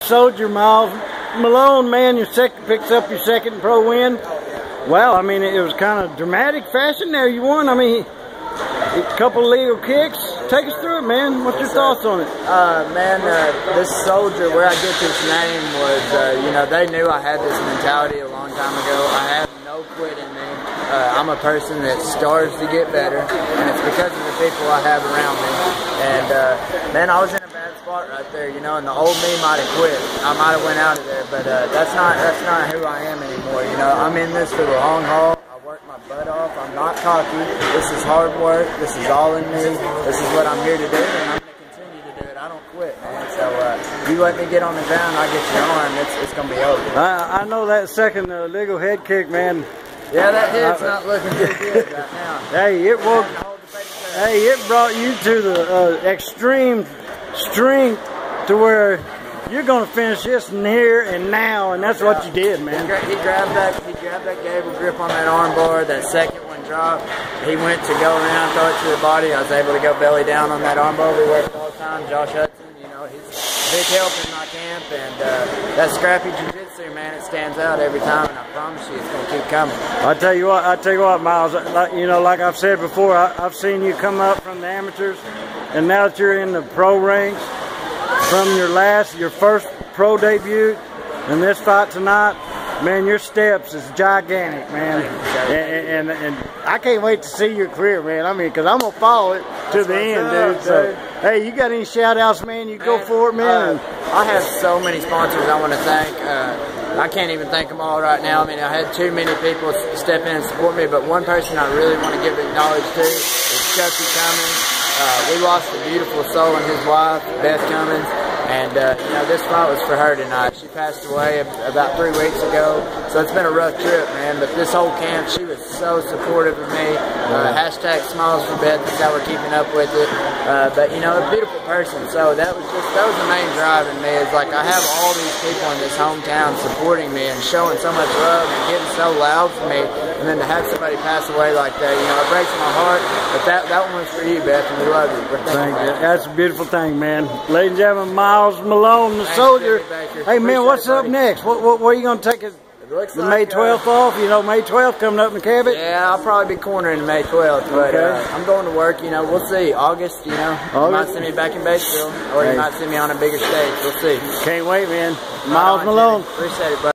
Soldier, Miles Malone, man, picks up your second pro win. Well, I mean, it was kind of dramatic fashion there. You won. I mean, a couple of legal kicks. Take us through it, man. What's your thoughts on it? This Soldier, where I get this name was, you know, they knew I had this mentality a long time ago. I have no quit in me. I'm a person that starves to get better, and it's because of the people I have around me. And, man, I was in a bad spot right there, you know, and the old me might have quit. I might have went out of there, but that's not who I am anymore, you know. I'm in this for the long haul. I work my butt off. I'm not cocky. This is hard work. This is all in me. This is what I'm here to do, and I'm going to continue to do it. I don't quit, man. So you let me get on the ground, I get your arm, it's going to be over. I know that second legal head kick, man. Yeah, that head's not looking too good right now. Hey, it brought you to the extreme strength to where you're going to finish this in here and now, and that's what you did, man. He grabbed that gable grip on that arm bar. That second one dropped. He went to go around, throw it to the body. I was able to go belly down on that arm bar. We worked all the time. Josh Hudson, you know, he's a big help in my camp, and that scrappy jiu-jitsu, man, it stands out every time, and I promise you it's going to keep coming. I tell you what, Miles, you know, like I've said before, I've seen you come up from the amateurs, and now that you're in the pro ranks, from your first pro debut, and this fight tonight, man, your steps is gigantic, man. And I can't wait to see your career, man. I mean, because I'm going to follow it to the end, dude. So, hey, you got any shout-outs, man? You go for it, man. I have so many sponsors I want to thank. I can't even thank them all right now. I mean, I had too many people step in and support me, but one person I really want to give acknowledge to is Chucky Cummins. We lost a beautiful soul and his wife, Beth Cummins, and you know, this fight was for her tonight. She passed away about 3 weeks ago, so it's been a rough trip, man. But this whole camp, she was so supportive of me. Hashtag Smiles for Beth, that's how we're keeping up with it. But you know, a beautiful person. So that was the main drive in me. Is like I have all these people in this hometown supporting me and showing so much love and getting so loud for me. And then to have somebody pass away like that, you know, it breaks my heart. But that one was for you, Beth, and we love you. Thank you. That's a beautiful thing, man. Ladies and gentlemen, Miles Malone, the Soldier. Hey, man, what's up next? Where are you going to take it? The May 12th off? You know, May 12th coming up in Cabot? Yeah, I'll probably be cornering the May 12th, but I'm going to work, you know, we'll see. August, you know, you might see me back in Batesville, or you might see me on a bigger stage. We'll see. Can't wait, man. Miles Malone. Appreciate it, buddy.